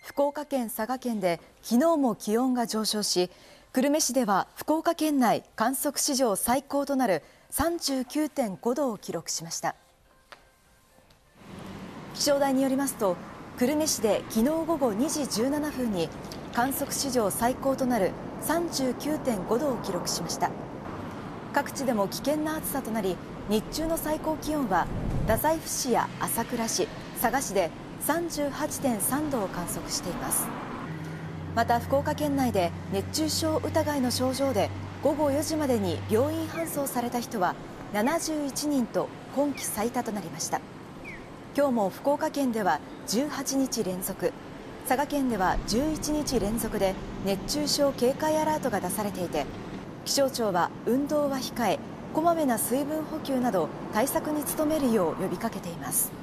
福岡県、佐賀県で昨日も気温が上昇し、久留米市では福岡県内観測史上最高となる 39.5 度を記録しました。気象台によりますと、久留米市で昨日午後2時17分に観測史上最高となる 39.5 度を記録しました。各地でも危険な暑さとなり、日中の最高気温は太宰府市や朝倉市、佐賀市で 38.3 度を観測しています。また福岡県内で熱中症疑いの症状で午後4時までに病院搬送された人は71人と今季最多となりました。今日も福岡県では18日連続、佐賀県では11日連続で熱中症警戒アラートが出されていて、気象庁は運動は控え、こまめな水分補給など対策に努めるよう呼びかけています。